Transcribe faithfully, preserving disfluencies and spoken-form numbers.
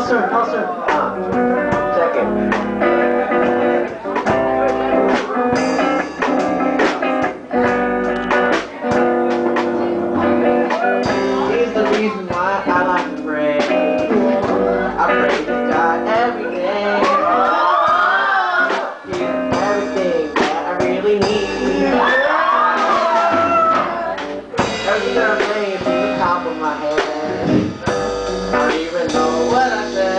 Closer, closer. Check it. Here's the reason why I like to pray. I pray to God every day. He's everything that I really need. Every time I say it to the top of my head. I don't even know what I said.